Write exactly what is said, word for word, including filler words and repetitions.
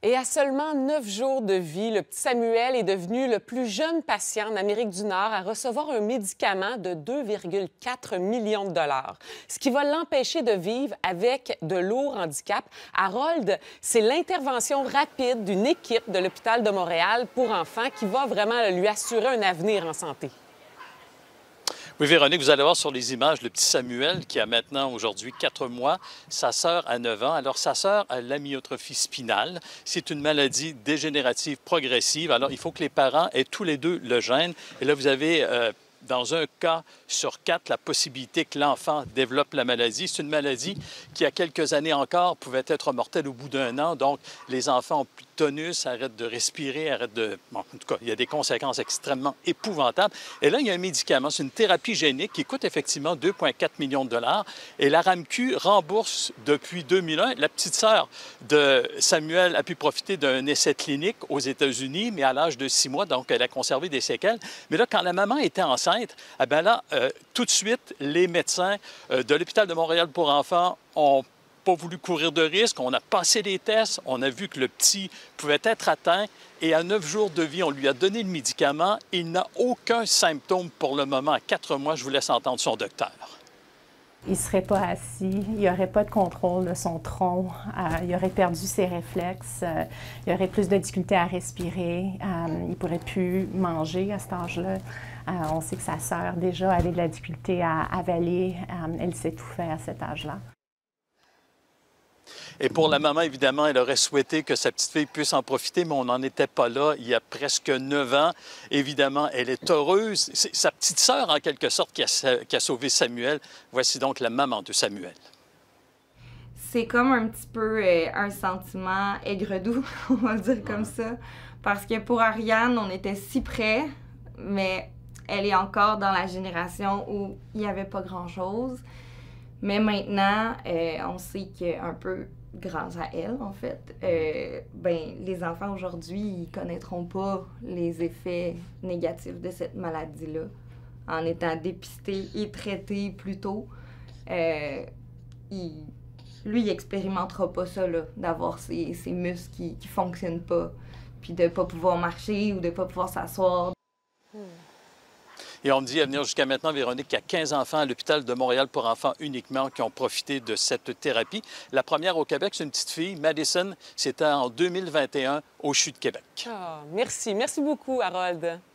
Et à seulement neuf jours de vie, le petit Samuel est devenu le plus jeune patient en Amérique du Nord à recevoir un médicament de deux virgule quatre millions de dollars, ce qui va l'empêcher de vivre avec de lourds handicaps. Harold, c'est l'intervention rapide d'une équipe de l'Hôpital de Montréal pour enfants qui va vraiment lui assurer un avenir en santé. Oui, Véronique, vous allez voir sur les images le petit Samuel qui a maintenant aujourd'hui quatre mois, sa sœur a neuf ans. Alors, sa sœur a l'amyotrophie spinale. C'est une maladie dégénérative progressive. Alors, il faut que les parents aient tous les deux le gène. Et là, vous avez, euh, dans un cas sur quatre, la possibilité que l'enfant développe la maladie. C'est une maladie qui, il y a quelques années encore, pouvait être mortelle au bout d'un an. Donc, les enfants ont plus de tonus, arrêtent de respirer, arrêtent de... Bon, en tout cas, il y a des conséquences extrêmement épouvantables. Et là, il y a un médicament, c'est une thérapie génique qui coûte effectivement deux virgule quatre millions de dollars. Et la RAMQ rembourse depuis deux mille un. La petite sœur de Samuel a pu profiter d'un essai clinique aux États-Unis, mais à l'âge de six mois, donc elle a conservé des séquelles. Mais là, quand la maman était enceinte, eh bien là, euh, tout de suite, les médecins euh, de l'Hôpital de Montréal pour enfants ont pas voulu courir de risque. On a passé les tests, on a vu que le petit pouvait être atteint et à neuf jours de vie, on lui a donné le médicament. Il n'a aucun symptôme pour le moment. À quatre mois, je vous laisse entendre son docteur. Il ne serait pas assis, il n'y aurait pas de contrôle de son tronc, euh, il aurait perdu ses réflexes, euh, il aurait plus de difficulté à respirer, euh, il ne pourrait plus manger à cet âge-là. Euh, on sait que sa sœur, déjà, avait de la difficulté à avaler, euh, elle s'étouffait à cet âge-là. Et pour la maman, évidemment, elle aurait souhaité que sa petite fille puisse en profiter, mais on n'en était pas là il y a presque neuf ans. Évidemment, elle est heureuse. C'est sa petite sœur, en quelque sorte, qui a, qui a sauvé Samuel. Voici donc la maman de Samuel. C'est comme un petit peu euh, un sentiment aigre-doux, on va le dire comme ça. Parce que pour Ariane, on était si près, mais elle est encore dans la génération où il n'y avait pas grand-chose. Mais maintenant, euh, on sait qu'un peu grâce à elle, en fait, euh, ben, les enfants aujourd'hui, ils connaîtront pas les effets négatifs de cette maladie-là. En étant dépistés et traités plus tôt, euh, il, lui, il expérimentera pas ça, là, d'avoir ses, ses muscles qui ne fonctionnent pas, puis de ne pas pouvoir marcher ou de ne pas pouvoir s'asseoir. Hmm. Et on me dit à venir jusqu'à maintenant, Véronique, qu'il y a quinze enfants à l'Hôpital de Montréal pour enfants uniquement qui ont profité de cette thérapie. La première au Québec, c'est une petite fille, Madison. C'était en deux mille vingt et un au C H U de Québec. Oh, merci. Merci beaucoup, Harold.